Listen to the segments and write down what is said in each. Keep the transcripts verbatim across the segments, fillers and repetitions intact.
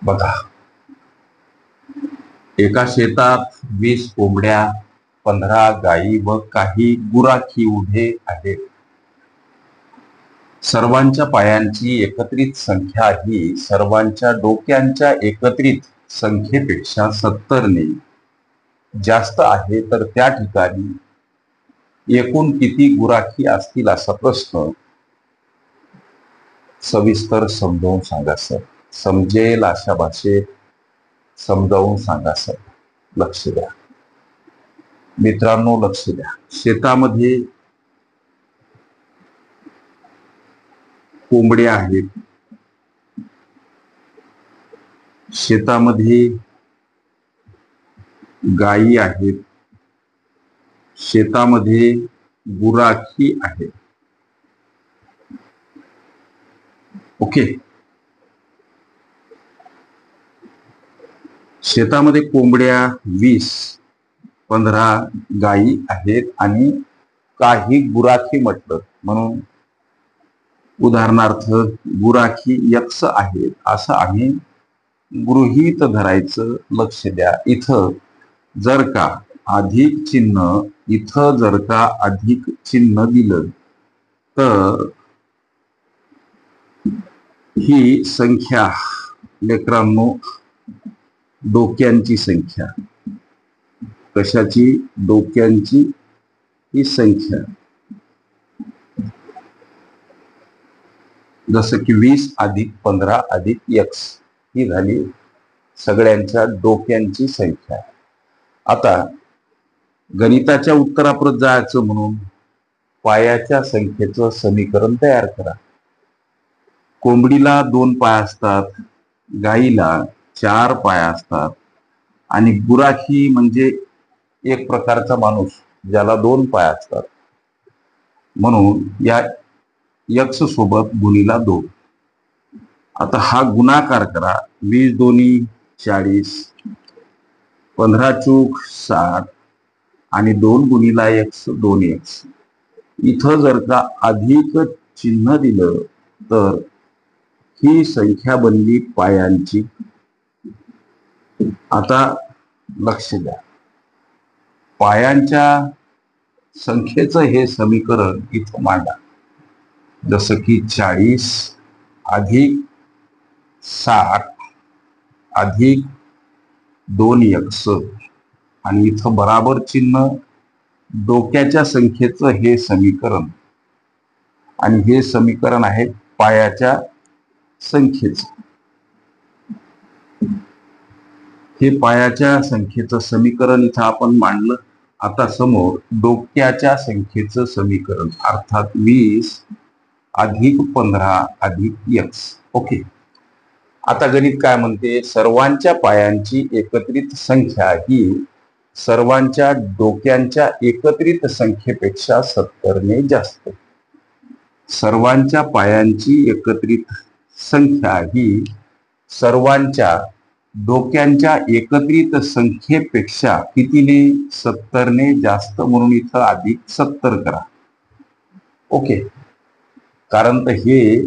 बघा, एका शेतात वीस कोंबड्या, पंधरा गायी व काही गुराखी उभे आहेत. सर्वांच्या पायांची एकत्रित संख्या ही सर्वांच्या डोक्यांच्या एकत्रित संख्येपेक्षा सत्तरने जास्त आहे. तर त्या ठिकाणी एकूण किती गुराखी असतील असा प्रश्न सविस्तर समजावून सांगा सर. समजेल अशा भाषेत समजावून सांगा सर. लक्ष द्या मित्रांनो, लक्ष द्या. शेतामध्ये कोंबड्या आहेत, शेतामध्ये गायी आहेत, शेतामध्ये गुराखी आहेत. ओके, शेतामध्ये कोंबड्या वीस, पंधरा गायी आहेत आणि काही गुराखी म्हटलं म्हणून उदाहरणार्थ गुराखी यक्ष आहेत असं आम्ही गृहीत धरायचं. लक्ष द्या, इथं जर का अधिक चिन्ह इथं जर का अधिक चिन्ह दिलं तर ही संख्या लेकरांनो डोक्यांची संख्या. कशाची? डोक्यांची ही संख्या. जसं की वीस अधिक पंधरा अधिक एक्स ही झाली सगळ्यांच्या डोक्यांची संख्या. आता गणिताच्या उत्तराप्रत जायचं म्हणून पायाच्या संख्येचं समीकरण तयार करा. कोंबडीला दोन पाय असतात, गाईला चार पाय असतात आणि गुराखी म्हणजे एक प्रकारचा माणूस ज्याला दोन पाय असतात. म्हणून या यक्ष सोबत गुणीला दोन. आता हा गुणाकार करा. वीस दोन्ही चाळीस, पंधरा चूक साठ आणि दोन गुणीला एक्स दोन एक्स. इथं जर का अधिक चिन्ह दिलं तर ही संख्या बनली पायांची. आता लक्ष द्या, पायांच्या संख्येचं हे समीकरण इथं मांडा. जसं की चाळीस अधिक साठ अधिक दोन एक्स आणि इथं बराबर चिन्ह डोक्याच्या संख्येचं हे समीकरण आणि हे समीकरण आहे पायाच्या संख्येचं. हे पायाच्या संख्येचं समीकरण इथं आपण मांडलं. आता समोर डोक्याच्या संख्येचं समीकरण अर्थात वीस अधिक पंधरा अधिक एक्स. ओके, आता गणित काय म्हणते? सर्वांच्या पायांची एकत्रित संख्या ही सर्वांच्या डोक्यांच्या एकत्रित संख्येपेक्षा सत्तरने जास्त. सर्वांच्या पायांची एकत्रित संख्या ही सर्वांच्या डोक्यांच्या एकत्रित संख्येपेक्षा कितीने? सत्तरने जास्त. म्हणून इथं अधिक सत्तर करा. ओके, कारण तर हे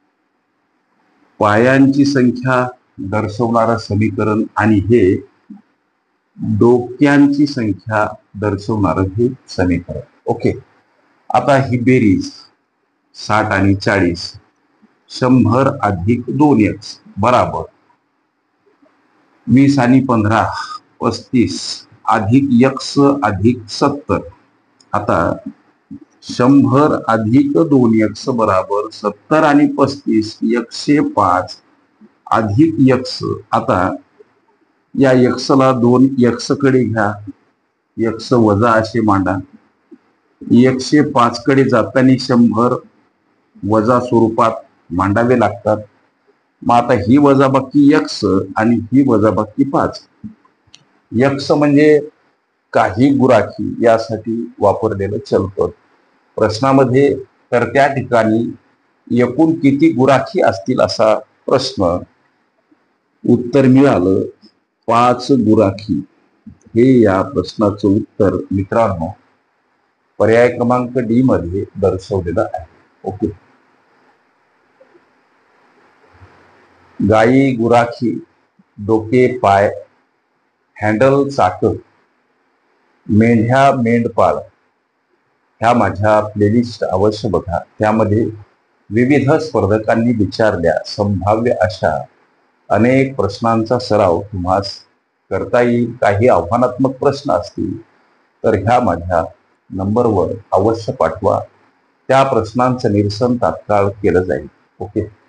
पायांची संख्या दर्शवणारं समीकरण आणि हे डोक्यांची संख्या दर्शवणारं हे समीकरण. ओके, आता ही बेरीज साठ आणि चाळीस, शंभर अधिक दोन एक्स बराबर वीस आणि पंधरा पस्तीस अधिक एक्स अधिक सत्तर. आता शंभर अधिक दोन एक्स बराबर सत्तर आणि पस्तीस एकशे पाच अधिक एक्स. आता या एक्सला दोन एक्स कडे घ्या, एक्स वजा असे मांडा. एकशे पाच कडे जाताना शंभर वजा स्वरूपात मांडावे लागतात. मग आता ही वजाबाकी एक्स आणि ही वजाबाकी पाच. एक्स म्हणजे काही गुराखी यासाठी वापरलेलं चलपद. प्रश्नामध्ये तर त्या ठिकाणी एकूण किती गुराखी असतील असा प्रश्न. उत्तर मिळालं पाच गुराखी. हे या प्रश्नाचं उत्तर मित्रांनो पर्याय क्रमांक डी मध्ये दर्शवलेलं आहे. ओके, गायी गुराखी डोके पाय, हँडल चाक, मेंढ्या मेंढपाळ ह्या माझ्या प्लेलिस्ट अवश्य बघा. त्यामध्ये विविध स्पर्धकांनी विचारल्या संभाव्य अशा अनेक प्रश्नांचा सराव तुम्हास करता येईल. काही आव्हानात्मक प्रश्न असतील तर ह्या माझ्या नंबरवर अवश्य पाठवा. त्या प्रश्नांचं निरसन तात्काळ केलं जाईल. ओके.